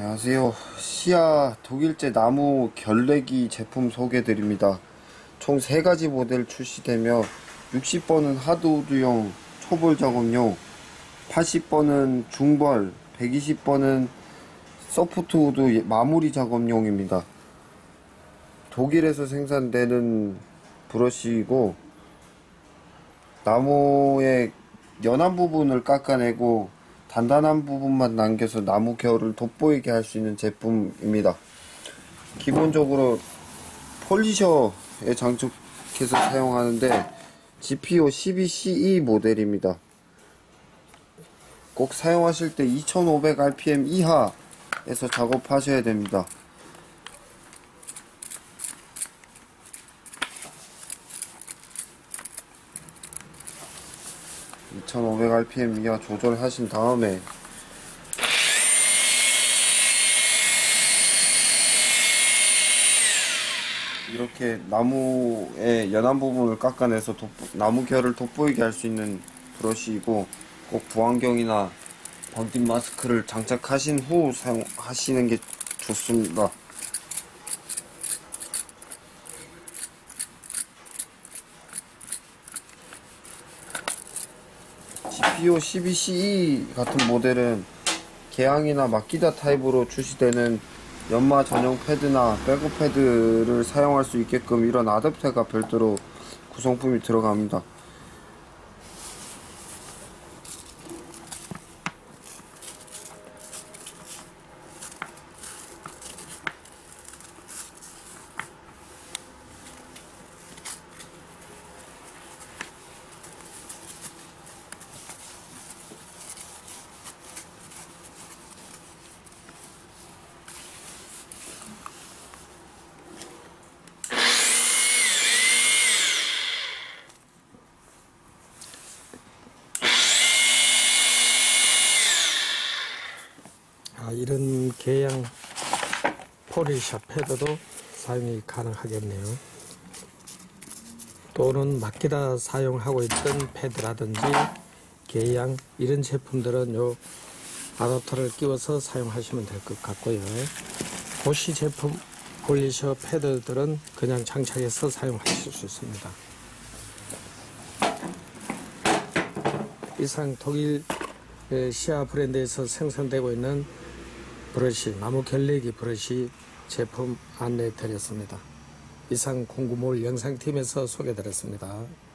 안녕하세요. 시아 독일제 나무 결례기 제품 소개드립니다. 총 3가지 모델 출시되며 60번은 하드우드용 초벌 작업용, 80번은 중벌, 120번은 소프트우드 마무리 작업용입니다. 독일에서 생산되는 브러쉬이고 나무의 연한 부분을 깎아내고 단단한 부분만 남겨서 나무 결을 돋보이게 할 수 있는 제품입니다. 기본적으로 폴리셔에 장착해서 사용하는데 GPO 12CE 모델입니다. 꼭 사용하실 때 2500rpm 이하에서 작업하셔야 됩니다. 2500rpm 이하 조절하신 다음에 이렇게 나무의 연한 부분을 깎아내서 나무 결을 돋보이게 할 수 있는 브러쉬이고, 꼭 부안경이나 방진 마스크를 장착하신 후 사용하시는 게 좋습니다. GPO 12CE 같은 모델은 개항이나 마키다 타입으로 출시되는 연마 전용 패드나 백업 패드를 사용할 수 있게끔 이런 아댑터가 별도로 구성품이 들어갑니다. 이런 개양 폴리셔 패드도 사용이 가능하겠네요. 또는 마키다 사용하고 있던 패드라든지 개양 이런 제품들은 요 아답터를 끼워서 사용하시면 될 것 같고요. 보시 제품 폴리셔 패드들은 그냥 장착해서 사용하실 수 있습니다. 이상 독일 시아 브랜드에서 생산되고 있는 브러쉬, 나무 결례기 브러쉬 제품 안내해 드렸습니다. 이상 공구몰 영상팀에서 소개해 드렸습니다.